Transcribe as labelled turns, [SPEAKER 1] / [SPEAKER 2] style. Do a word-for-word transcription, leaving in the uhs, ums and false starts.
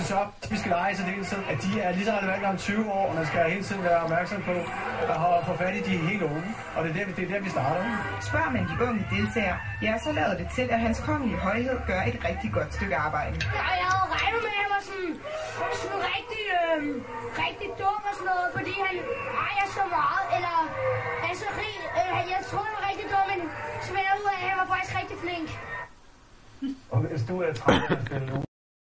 [SPEAKER 1] synes op, vi skal lege så hele tiden, at de er lige så relevante om tyve år, og man skal hele tiden være opmærksom på at få fat i de helt unge. Og det er der, det er der vi starter.
[SPEAKER 2] Spørger man de unge deltagere, ja, så lader det til, at hans kongelige højhed gør et rigtig godt stykke arbejde.
[SPEAKER 3] Ja, jeg havde regnet med, at han var sådan, sådan rigtig, øh, rigtig dum og sådan noget, fordi han ejer så meget, eller er så rig. Øh, jeg troede, han var rigtig dum, men så fandt jeg ud af, at han var faktisk rigtig flink.
[SPEAKER 1] Og hvis du er træt af at spille nu,